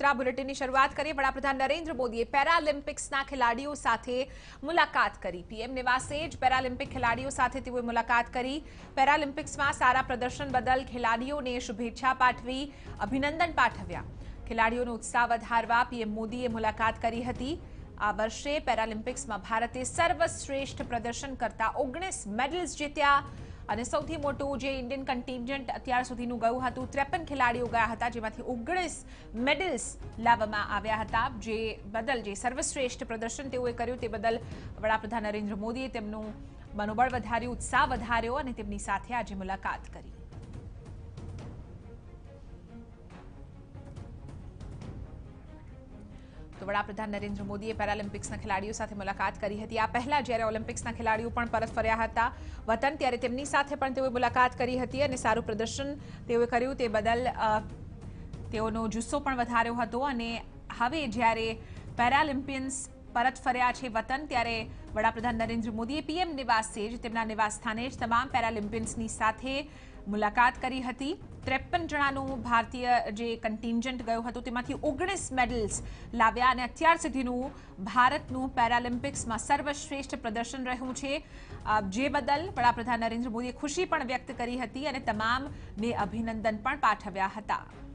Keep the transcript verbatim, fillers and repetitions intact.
વડોદરા બુલેટિનની શરૂઆત કરીએ। વડાપ્રધાન નરેન્દ્ર મોદીએ પેરાલિમ્પિક્સના ખેલાડીઓ સાથે મુલાકાત કરી। પીએમ નિવાસે જ પેરાલિમ્પિક ખેલાડીઓ સાથે તેઓએ મુલાકાત કરી। પેરાલિમ્પિક્સમાં સારા પ્રદર્શન બદલ ખેલાડીઓને શુભેચ્છા પાઠવી, અભિનંદન પાઠવ્યા। ખેલાડીઓનો ઉત્સાહ વધારવા પીએમ મોદીએ મુલાકાત કરી હતી। આ વર્ષે પેરાલિમ્પિક્સમાં ભારતે સર્વશ્રેષ્ઠ પ્રદર્શન કરતા ઓગણીસ મેડલ્સ જીત્યા અને સૌથી મોટું જે ઇન્ડિયન કન્ટિન્જન્ટ અત્યાર સુધીનું ગયું હતું ત્રેપન ખેલાડીઓ ગયા હતા, જેમાંથી ઓગણીસ મેડલ્સ લાવવામાં આવ્યા હતા, જે બદલ જે સર્વશ્રેષ્ઠ પ્રદર્શન તેઓએ કર્યું તે બદલ વડાપ્રધાન નરેન્દ્ર મોદીએ તેમનું મનોબળ વધાર્યું, ઉત્સાહ વધાર્યો અને તેમની સાથે આજે મુલાકાત કરી। તો વડાપ્રધાન નરેન્દ્ર મોદીએ પેરાલિમ્પિક્સના ખેલાડીઓ સાથે મુલાકાત કરી હતી। આ પહેલા જ્યારે ઓલિમ્પિક્સના ખેલાડીઓ પણ પરત ફર્યા હતા વતન, ત્યારે તેમની સાથે પણ તેઓએ મુલાકાત કરી હતી અને સારું પ્રદર્શન તેઓએ કર્યું તે બદલ તેઓનો જુસ્સો પણ વધાર્યો હતો। અને હવે જ્યારે પેરાલિમ્પિયન્સ પરત ફર્યા છે વતન, ત્યારે વડાપ્રધાન નરેન્દ્ર મોદીએ પીએમ નિવાસે જ તેમના નિવાસ સ્થાને જ તમામ પેરાલિમ્પિયન્સની સાથે મુલાકાત કરી હતી। ત્રેપન જણાનું ભારતીય જે કન્ટિન્જન્ટ ગયું હતું તેમાંથી ઓગણીસ મેડલ્સ લાવ્યા અને અત્યાર સુધીનું ભારતનું પેરાલિમ્પિક્સમાં સર્વશ્રેષ્ઠ પ્રદર્શન રહ્યું છે, જે બદલ વડાપ્રધાન નરેન્દ્ર મોદીએ ખુશી પણ વ્યક્ત કરી હતી અને તમામને અભિનંદન પણ પાઠવ્યા હતા।